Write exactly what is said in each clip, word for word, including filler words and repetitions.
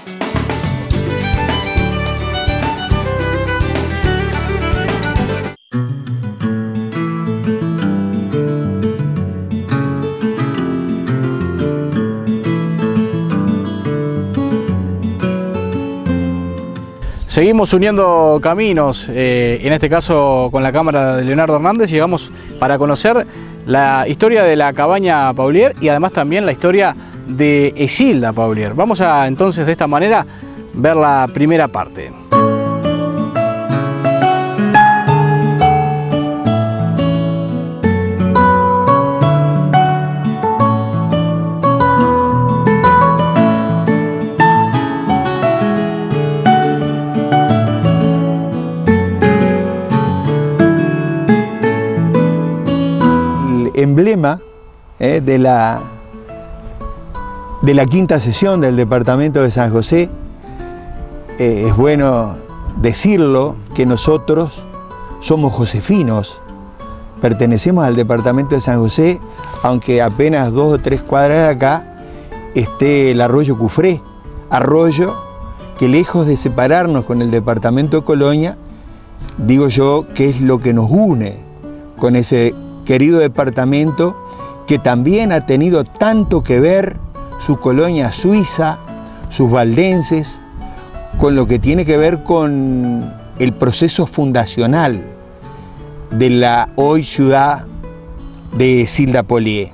Seguimos uniendo caminos, eh, en este caso con la cámara de Leonardo Hernández, llegamos para conocer la historia de la cabaña Paulier y además también la historia de Esilda Paulier. Vamos a entonces de esta manera ver la primera parte. Emblema eh, de, la, de la quinta sesión del departamento de San José. Eh, es bueno decirlo que nosotros somos josefinos, pertenecemos al departamento de San José, aunque apenas dos o tres cuadras de acá esté el arroyo Cufré, arroyo que lejos de separarnos con el departamento de Colonia, digo yo que es lo que nos une con ese querido departamento que también ha tenido tanto que ver su colonia suiza, sus valdenses, con lo que tiene que ver con el proceso fundacional de la hoy ciudad de Esilda Paulier.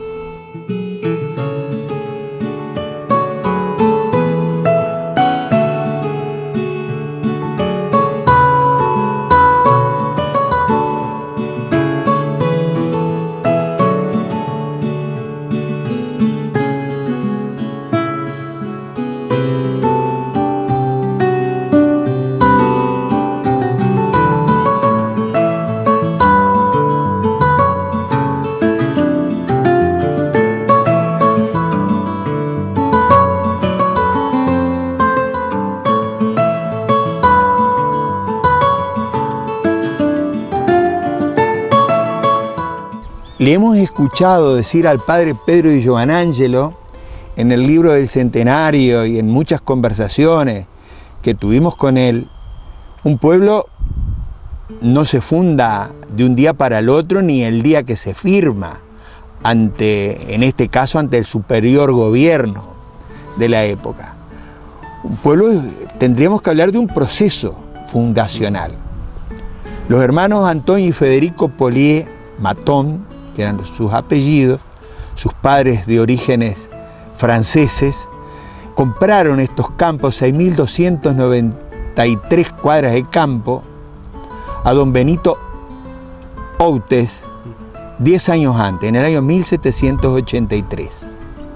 Le hemos escuchado decir al padre Pedro Di Giovanangelo en el libro del Centenario y en muchas conversaciones que tuvimos con él, un pueblo no se funda de un día para el otro ni el día que se firma, ante, en este caso ante el superior gobierno de la época. Un pueblo, tendríamos que hablar de un proceso fundacional. Los hermanos Antonio y Federico Paulier Matón, que eran sus apellidos, sus padres de orígenes franceses, compraron estos campos, seis mil doscientas noventa y tres cuadras de campo, a don Benito Outes, diez años antes, en el año mil setecientos ochenta y tres.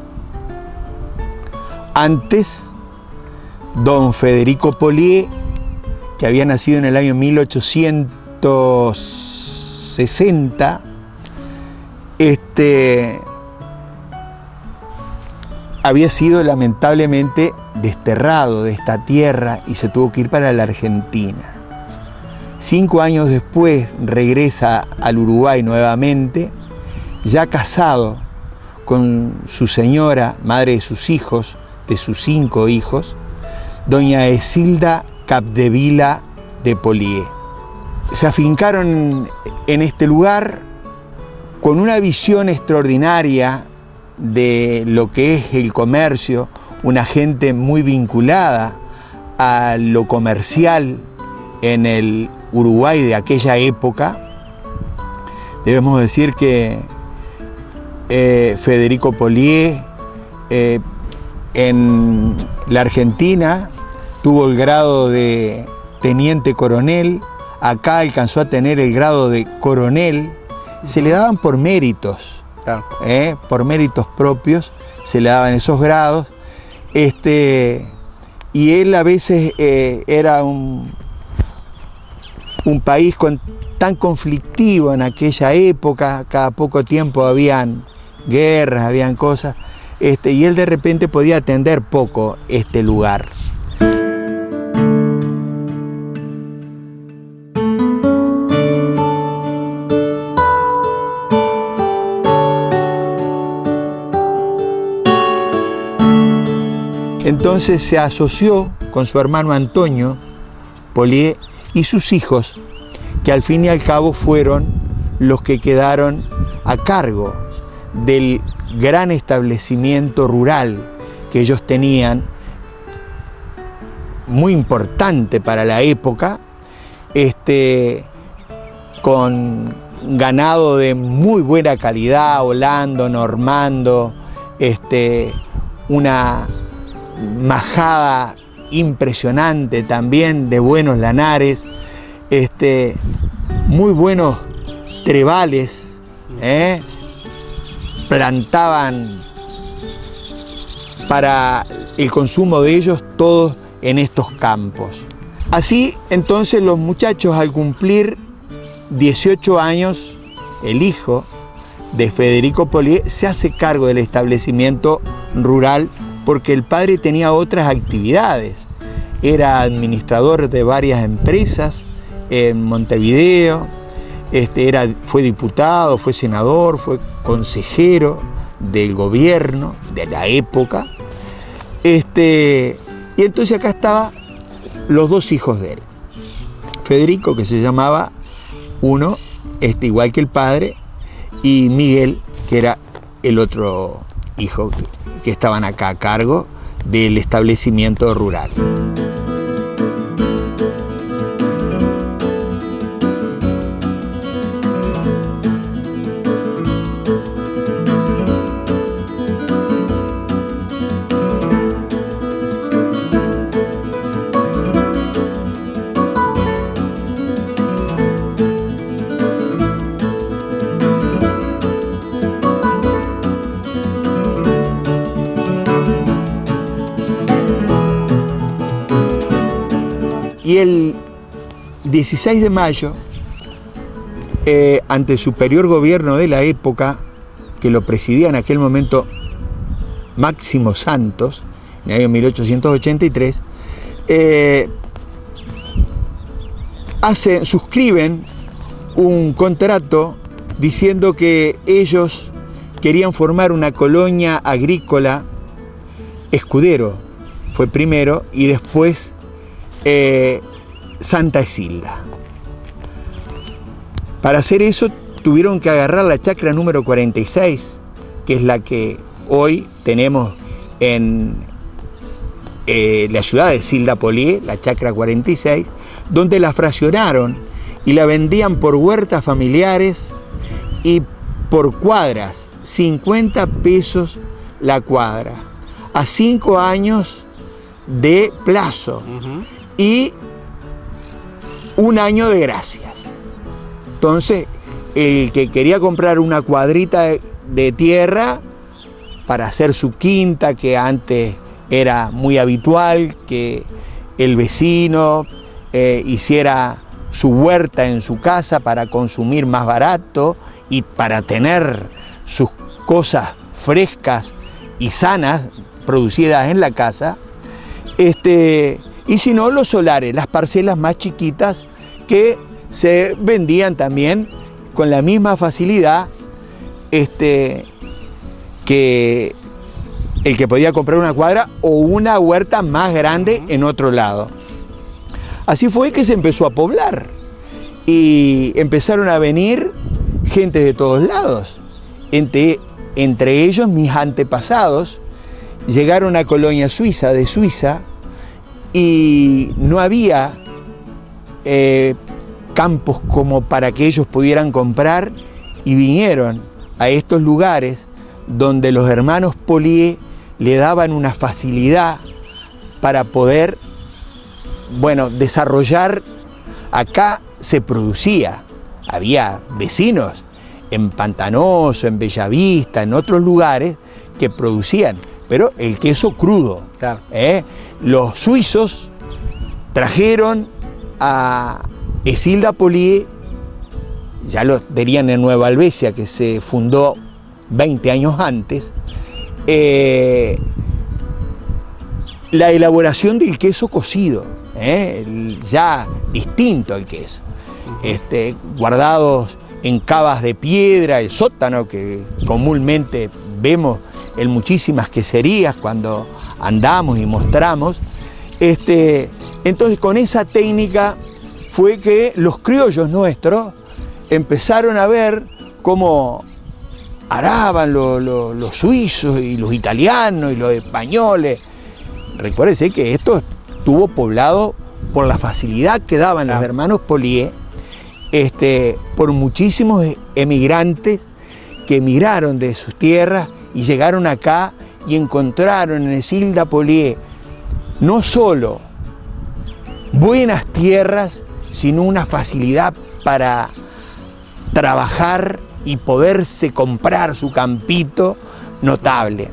Antes, don Federico Paulier, que había nacido en el año mil ochocientos sesenta, Este, había sido lamentablemente desterrado de esta tierra y se tuvo que ir para la Argentina. Cinco años después regresa al Uruguay nuevamente, ya casado con su señora, madre de sus hijos, de sus cinco hijos, doña Esilda Capdevila de Paulier. Se afincaron en este lugar con una visión extraordinaria de lo que es el comercio, una gente muy vinculada a lo comercial en el Uruguay de aquella época. Debemos decir que eh, Federico Paulier eh, en la Argentina tuvo el grado de teniente coronel, acá alcanzó a tener el grado de coronel. Se le daban por méritos, claro. ¿eh? por méritos propios, se le daban esos grados. Este, y él a veces eh, era un, un país con, tan conflictivo en aquella época, cada poco tiempo habían guerras, habían cosas, este, y él de repente podía atender poco este lugar. entonces se asoció con su hermano Antonio Polié y sus hijos, que al fin y al cabo fueron los que quedaron a cargo del gran establecimiento rural que ellos tenían, muy importante para la época, este, con ganado de muy buena calidad, holando, normando, este, una majada impresionante también de buenos lanares, este, muy buenos trebales, ¿eh? Plantaban para el consumo de ellos todos en estos campos. Así entonces los muchachos, al cumplir dieciocho años, el hijo de Federico Polié se hace cargo del establecimiento rural porque el padre tenía otras actividades. Era administrador de varias empresas en Montevideo, este, era, fue diputado, fue senador, fue consejero del gobierno de la época. Este, y entonces acá estaban los dos hijos de él. Federico, que se llamaba uno, este, igual que el padre, y Miguel, que era el otro hijo que, que estaban acá a cargo del establecimiento rural. Y el dieciséis de mayo, eh, ante el superior gobierno de la época, que lo presidía en aquel momento Máximo Santos, en el año mil ochocientos ochenta y tres, eh, hace, suscriben un contrato diciendo que ellos querían formar una colonia agrícola. Escudero fue primero y después Eh, Santa Esilda. Para hacer eso tuvieron que agarrar la chacra número cuarenta y seis, que es la que hoy tenemos en eh, la ciudad de Esilda Polié, la chacra cuarenta y seis, donde la fraccionaron y la vendían por huertas familiares y por cuadras, cincuenta pesos la cuadra, a cinco años de plazo. Uh-huh. Y un año de gracias. Entonces, el que quería comprar una cuadrita de, de tierra para hacer su quinta, que antes era muy habitual que el vecino eh, hiciera su huerta en su casa para consumir más barato y para tener sus cosas frescas y sanas producidas en la casa, este... y si no, los solares, las parcelas más chiquitas que se vendían también con la misma facilidad este, que el que podía comprar una cuadra o una huerta más grande en otro lado. Así fue que se empezó a poblar y empezaron a venir gente de todos lados. Entre, entre ellos mis antepasados llegaron a Colonia Suiza, de Suiza, y no había eh, campos como para que ellos pudieran comprar y vinieron a estos lugares donde los hermanos Polié le daban una facilidad para poder, bueno, desarrollar. Acá se producía, había vecinos en Pantanoso, en Bellavista, en otros lugares que producían, pero el queso crudo. Claro. ¿eh? Los suizos trajeron a Esilda Polié, ya lo tenían en Nueva Albesia, que se fundó veinte años antes, eh, la elaboración del queso cocido, ¿eh? el, ya distinto al queso, este, guardados en cavas de piedra, el sótano que comúnmente vemos en muchísimas queserías cuando andamos y mostramos. Este, entonces con esa técnica fue que los criollos nuestros empezaron a ver cómo araban los, los, los suizos y los italianos y los españoles. Recuérdese que esto estuvo poblado por la facilidad que daban los hermanos Polié, este, por muchísimos emigrantes que emigraron de sus tierras y llegaron acá y encontraron en Isilda Polié no solo buenas tierras, sino una facilidad para trabajar y poderse comprar su campito notable.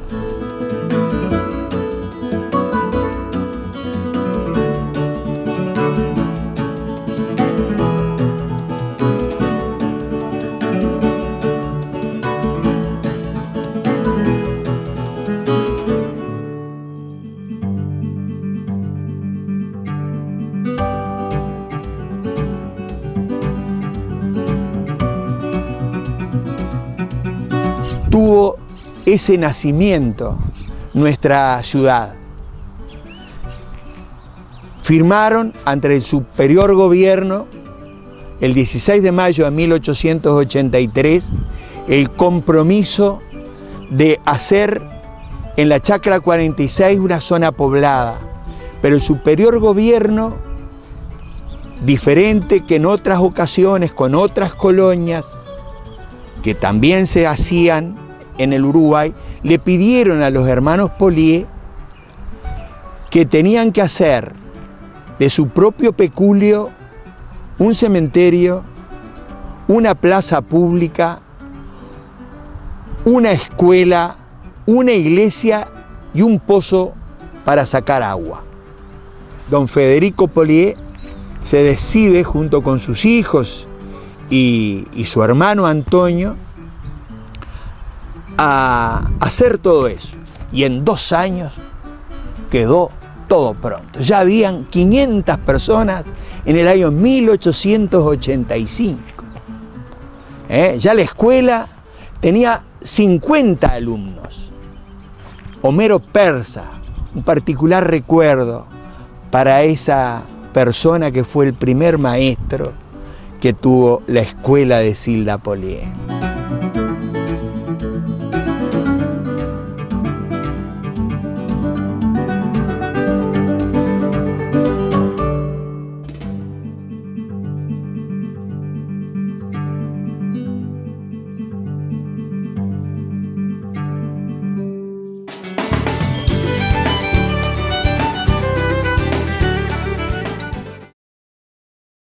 Tuvo ese nacimiento nuestra ciudad. Firmaron ante el superior gobierno el dieciséis de mayo de mil ochocientos ochenta y tres el compromiso de hacer en la Chacra cuarenta y seis una zona poblada, pero el superior gobierno, diferente que en otras ocasiones con otras colonias que también se hacían en el Uruguay, le pidieron a los hermanos Polié que tenían que hacer de su propio peculio un cementerio, una plaza pública, una escuela, una iglesia y un pozo para sacar agua. Don Federico Polié se decide junto con sus hijos y, y su hermano Antonio a hacer todo eso. Y en dos años quedó todo pronto. Ya habían quinientas personas en el año mil ochocientos ochenta y cinco. ¿Eh? Ya la escuela tenía cincuenta alumnos. Homero Persa, un particular recuerdo para esa persona que fue el primer maestro que tuvo la escuela de Isilda Polié.